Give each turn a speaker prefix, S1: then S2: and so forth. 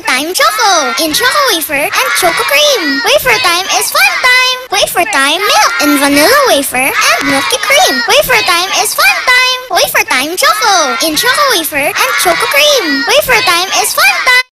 S1: Time Choco in Choco Wafer and Choco Cream. Wafer Time is fun time. Wafer Time milk in vanilla wafer and milky cream. Wafer Time is fun time. Wafer Time Choco in Choco Wafer and Choco Cream. Wafer Time is fun time.